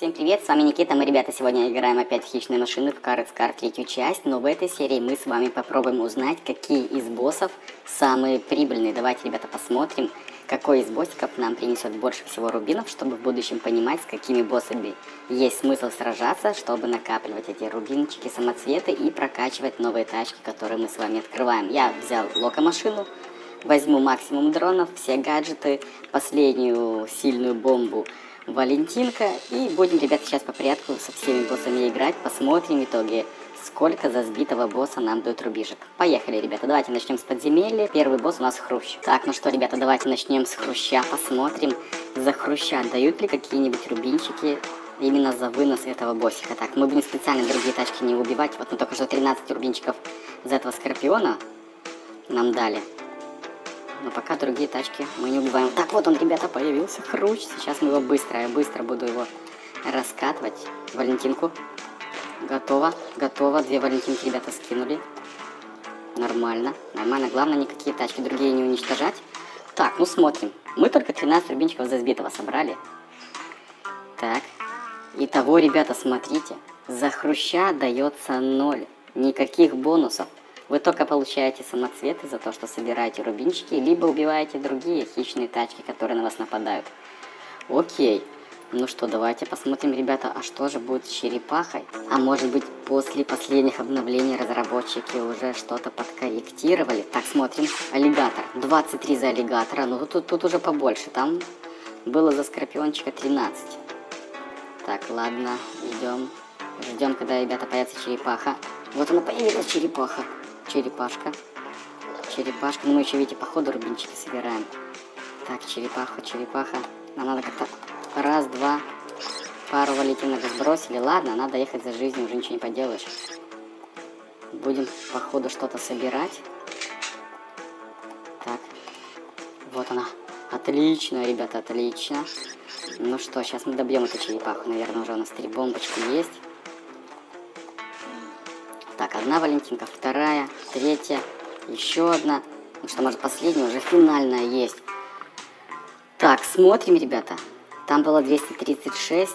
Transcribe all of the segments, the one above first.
Всем привет, с вами Никита. Мы, ребята, сегодня играем опять в хищные машины в Carrots Car третью часть. Но в этой серии мы с вами попробуем узнать, какие из боссов самые прибыльные. Давайте, ребята, посмотрим, какой из боссиков нам принесет больше всего рубинов, чтобы в будущем понимать, с какими боссами есть смысл сражаться, чтобы накапливать эти рубинчики, самоцветы и прокачивать новые тачки, которые мы с вами открываем. Я взял локомашину, возьму максимум дронов, все гаджеты, последнюю сильную бомбу Валентинка. И будем, ребята, сейчас по порядку со всеми боссами играть. Посмотрим в итоге, сколько за сбитого босса нам дают рубежек. Поехали, ребята. Давайте начнем с подземелья. Первый босс у нас Хрущ. Так, ну что, ребята, давайте начнем с Хруща. Посмотрим, за Хруща дают ли какие-нибудь рубинчики именно за вынос этого боссика. Так, мы будем специально другие тачки не убивать. Вот мы только что 13 рубинчиков за этого Скорпиона нам дали. Но пока другие тачки мы не убиваем. Так, вот он, ребята, появился, Хрущ. Сейчас мы его я быстро буду его раскатывать. Валентинку. Готово, готово. 2 Валентинки, ребята, скинули. Нормально, нормально. Главное, никакие тачки другие не уничтожать. Так, ну смотрим. Мы только 13 рубинчиков за сбитого собрали. Так. Итого, ребята, смотрите. За Хруща дается 0. Никаких бонусов. Вы только получаете самоцветы за то, что собираете рубинчики, либо убиваете другие хищные тачки, которые на вас нападают. Окей. Ну что, давайте посмотрим, ребята, а что же будет с черепахой? А может быть, после последних обновлений разработчики уже что-то подкорректировали? Так, смотрим. Аллигатор. 23 за аллигатора. Ну, тут уже побольше. Там было за скорпиончика 13. Так, ладно, идем. Ждем, когда, ребята, появится черепаха. Вот она появилась, черепаха. Черепашка. Черепашка. Ну, мы еще, видите, по ходу рубинчики собираем. Так, черепаха. Нам надо как-то раз, два, пару валентинок сбросили. Ладно, надо ехать за жизнью, уже ничего не поделаешь. Будем по ходу что-то собирать. Так. Вот она. Отлично, ребята, отлично. Ну что, сейчас мы добьем эту черепаху. Наверное, уже у нас 3 бомбочки есть. Так, 1 Валентинка, 2, 3, еще 1. Ну что, может, последняя, уже финальная есть. Так, смотрим, ребята. Там было 236.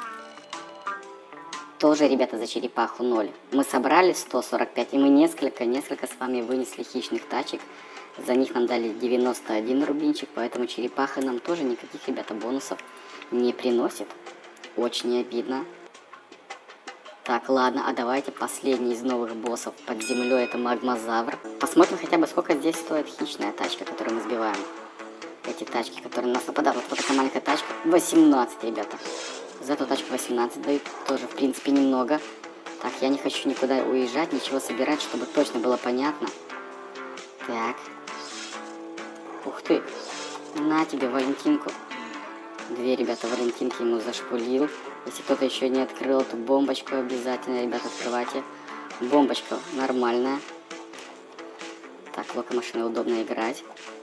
Тоже, ребята, за черепаху 0. Мы собрали 145, и мы несколько с вами вынесли хищных тачек. За них нам дали 91 рубинчик, поэтому черепаха нам тоже никаких, ребята, бонусов не приносит. Очень обидно. Так, ладно, а давайте последний из новых боссов под землей, это магмозавр. Посмотрим хотя бы, сколько здесь стоит хищная тачка, которую мы сбиваем. Эти тачки, которые на нас нападают. Вот такая маленькая тачка. 18, ребята. За эту тачку 18 дают. Тоже, в принципе, немного. Так, я не хочу никуда уезжать, ничего собирать, чтобы точно было понятно. Так. Ух ты. На тебе Валентинку. 2, ребята, Валентинки ему зашпулил. Если кто-то еще не открыл эту бомбочку, обязательно, ребята, открывайте. Бомбочка нормальная. Так, локомашина удобно играть.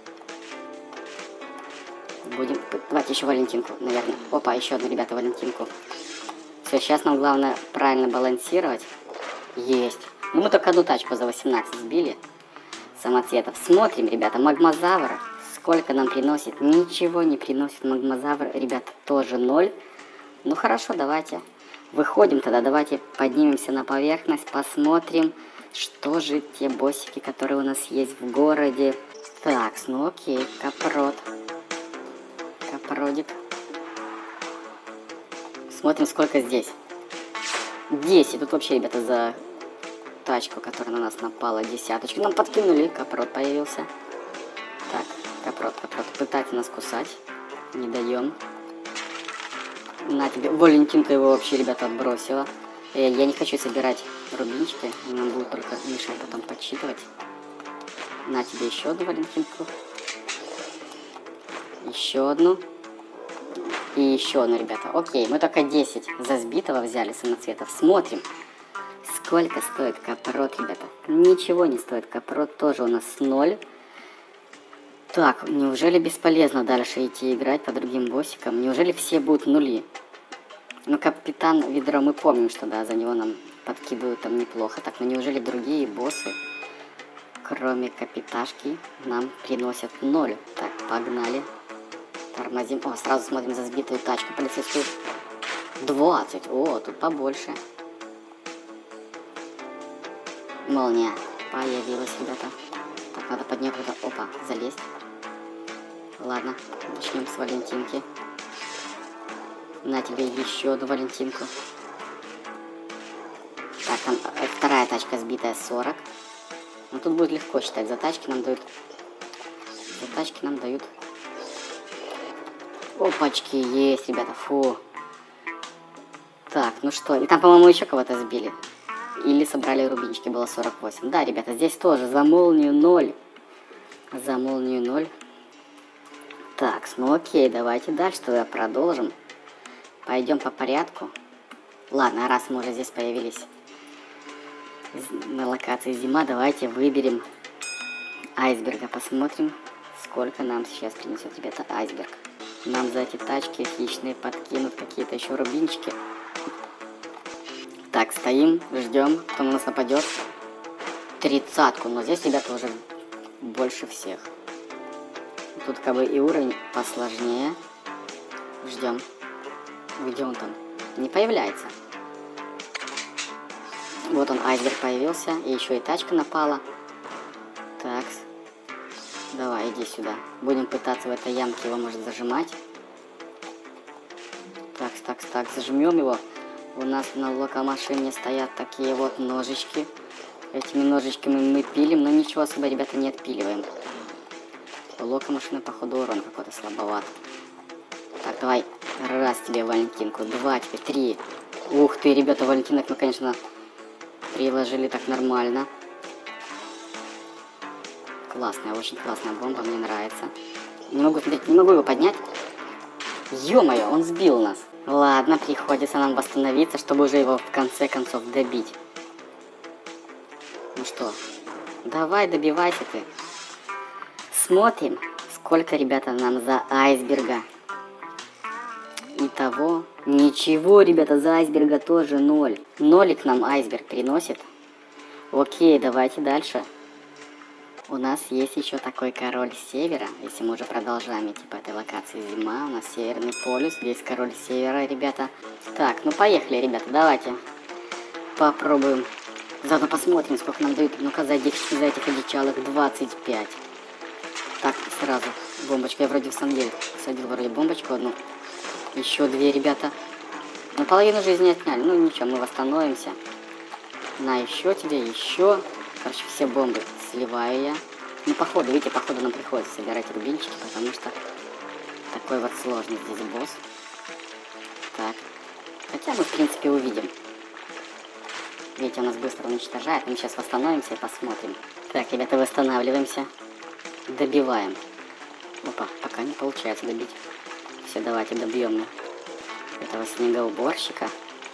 Будем... Давайте еще Валентинку, наверное. Опа, еще одну, ребята, Валентинку. Все, сейчас нам главное правильно балансировать. Есть. Ну, мы только одну тачку за 18 сбили. Самоцветов. Смотрим, ребята, магмозавр. Сколько нам приносит? Ничего не приносит магмозавр. Ребята, тоже 0. Ну, хорошо, давайте. Выходим тогда, давайте поднимемся на поверхность, посмотрим, что же те боссики, которые у нас есть в городе. Так, ну окей, Капрот. Капродик. Смотрим, сколько здесь. 10. Тут вообще, ребята, за тачку, которая на нас напала, 10. Нам подкинули, Капрот появился. Так, Капрот пытается нас кусать. Не даем. На тебе. Валентинка его вообще, ребята, отбросила. Я не хочу собирать рубинчики. Нам будет только мешать потом подсчитывать. На тебе еще одну Валентинку. Еще одну. И еще одну, ребята. Окей, мы только 10 за сбитого взяли самоцветов. Смотрим, сколько стоит Капрот, ребята. Ничего не стоит. Капрот тоже у нас 0. Так, неужели бесполезно дальше идти играть по другим боссикам? Неужели все будут нули? Ну, капитан Ведро, мы помним, что да, за него нам подкидывают там неплохо. Так, но неужели другие боссы, кроме капиташки, нам приносят 0? Так, погнали. Тормозим. О, сразу смотрим за сбитую тачку полицейскую. 20. О, тут побольше. Молния появилась, ребята. Так, надо под нее куда-то... Опа, залезть. Ладно, начнем с Валентинки. На тебе еще одну Валентинку. Так, там вторая тачка сбитая 40. Ну тут будет легко считать. За тачки нам дают... За тачки нам дают... Опачки, есть, ребята, фу. Так, ну что, и там, по-моему, еще кого-то сбили. Или собрали рубинчики, было 48. Да, ребята, здесь тоже за молнию 0. За молнию 0. Так, ну окей, давайте дальше тогда продолжим. Пойдем по порядку. Ладно, раз мы уже здесь появились на локации зима, давайте выберем айсберга. Посмотрим, сколько нам сейчас принесет, ребята, айсберг. Нам за эти тачки хищные подкинут какие-то еще рубинчики. Так, стоим, ждем, кто на нас нападет. 30-ку, но здесь, ребята, уже больше всех. Тут как бы и уровень посложнее. Ждем. Где он там? Не появляется. Вот он, айсберг появился. И еще и тачка напала. Так. Давай, иди сюда. Будем пытаться в этой ямке его, может, зажимать. Так, зажмем его. У нас на локомашине стоят такие вот ножички. Этими ножичками мы пилим, но ничего особо, ребята, не отпиливаем. У локомашины, походу, урон какой-то слабоват. Так, давай. Раз тебе Валентинку, 2, теперь 3. Ух ты, ребята, Валентинок мы, конечно, приложили так нормально. Классная, очень классная бомба, мне нравится. Не могу смотреть, не могу его поднять. Ё-моё, он сбил нас. Ладно, приходится нам восстановиться, чтобы уже его в конце концов добить. Ну что, давай, добивайся ты. Смотрим, сколько, ребята, нам за айсберга. Итого, ничего, ребята, за айсберга тоже 0. Нолик нам айсберг приносит. Окей, давайте дальше. У нас есть еще такой король севера, если мы уже продолжаем идти по этой локации зима. У нас северный полюс, здесь король севера, ребята. Так, ну поехали, ребята, давайте попробуем. Заодно посмотрим, сколько нам дают. Ну-ка, за этих одичалых 25. Так, сразу бомбочку. Я вроде в самом деле садил вроде бомбочку одну. Еще 2, ребята. Ну, половину жизни отняли. Ну, ничего, мы восстановимся. На, еще тебе, еще. Короче, все бомбы сливаю я. Ну, походу, видите, походу нам приходится собирать рубинчики, потому что такой вот сложный здесь босс. Так. Хотя мы, в принципе, увидим. Видите, он нас быстро уничтожает. Мы сейчас восстановимся и посмотрим. Так, ребята, восстанавливаемся. Добиваем. Опа, пока не получается добить. Все, давайте добьем этого снегоуборщика.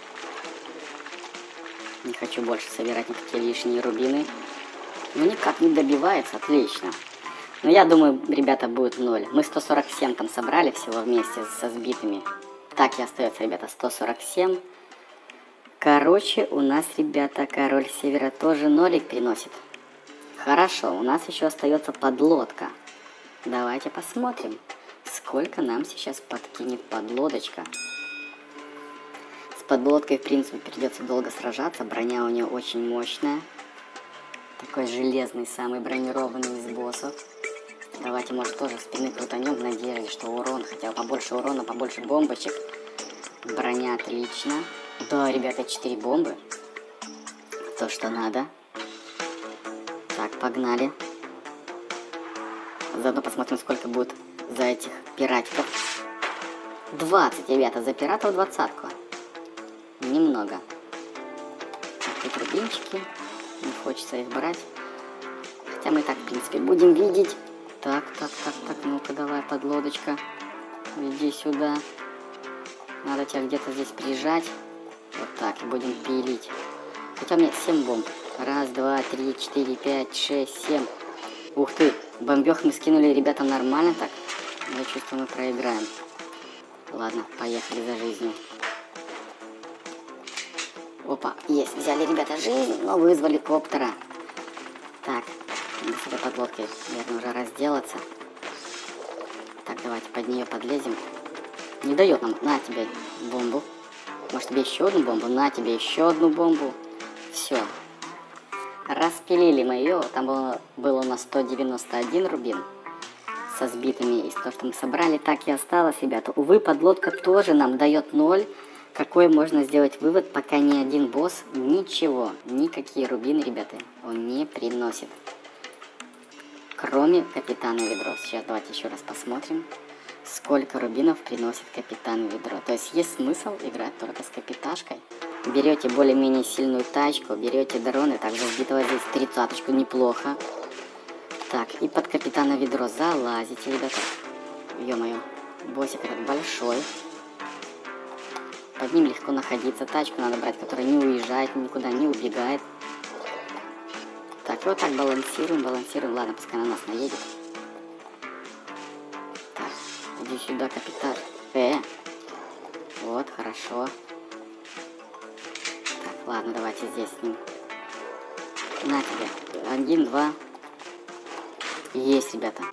Не хочу больше собирать никакие лишние рубины. Ну, никак не добивается, отлично. Но я думаю, ребята, будет 0. Мы 147 там собрали всего вместе со сбитыми. Так и остается, ребята, 147. Короче, у нас, ребята, король севера тоже нолик приносит. Хорошо, у нас еще остается подлодка. Давайте посмотрим, сколько нам сейчас подкинет подлодочка. С подлодкой, в принципе, придется долго сражаться. Броня у нее очень мощная. Такой железный, самый бронированный из боссов. Давайте, может, тоже спины крутанем в надежде, что урон, хотя побольше урона, побольше бомбочек. Броня отлично. Да, ребята, 4 бомбы. То, что надо. Так, погнали. Заодно посмотрим, сколько будет за этих пиратиков. 20, ребята, за пиратов 20-ку. Немного. Так, тут рубинчики. Не хочется их брать. Хотя мы и так, в принципе, будем видеть. Так, ну-ка давай, подлодочка. Иди сюда. Надо тебя где-то здесь прижать. Вот так, и будем пилить. Хотя у меня 7 бомб. 1, 2, 3, 4, 5, 6, 7. Ух ты, бомбёх мы скинули, ребята, нормально так. Я чувствую, мы проиграем. Ладно, поехали за жизнью. Опа, есть, взяли, ребята, жизнь, но вызвали коптера. Так, надо с этой подлодкой, наверное, уже разделаться. Так, давайте под нее подлезем. Не дает нам, на тебе бомбу. Может тебе еще одну бомбу? На тебе еще одну бомбу. Все. Распилили мы ее. Там было у нас 191 рубин со сбитыми. Из того, что мы собрали, так и осталось, ребята. Увы, подлодка тоже нам дает 0. Какой можно сделать вывод, пока ни один босс ничего, никакие рубины, ребята, он не приносит. Кроме капитана ведро. Сейчас давайте еще раз посмотрим, сколько рубинов приносит капитан ведро. То есть есть смысл играть только с капиташкой. Берете более-менее сильную тачку, берете дроны, также сбитого здесь 30-очку, неплохо. Так, и под капитана ведро залазите, ребята. Ё-моё, боссик этот большой. Под ним легко находиться. Тачку надо брать, которая не уезжает, никуда не убегает. Так, и вот так балансируем, балансируем. Ладно, пускай на нас наедет. Так, иди сюда, капитан. Вот, хорошо. Так, ладно, давайте здесь с ним. На тебе. 1, 2. Есть, ребята.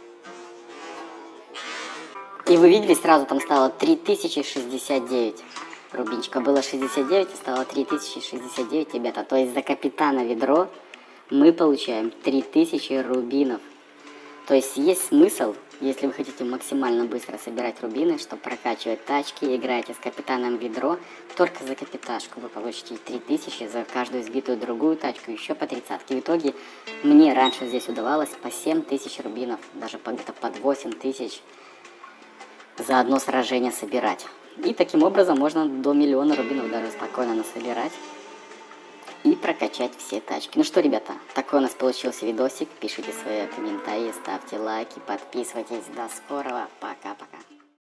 И вы видели, сразу там стало 3069. Рубинчика было 69, и стало 3069, ребята. То есть за капитана ведро мы получаем 3000 рубинов. То есть есть смысл, если вы хотите максимально быстро собирать рубины, чтобы прокачивать тачки, играете с капитаном ведро, только за капиташку вы получите 3000, за каждую сбитую другую тачку еще по 30. В итоге мне раньше здесь удавалось по 7000 рубинов, даже где-то под 8000 за одно сражение собирать. И таким образом можно до 1 000 000 рубинов даже спокойно насобирать и прокачать все тачки. Ну что, ребята, такой у нас получился видосик. Пишите свои комментарии, ставьте лайки, подписывайтесь. До скорого. Пока-пока.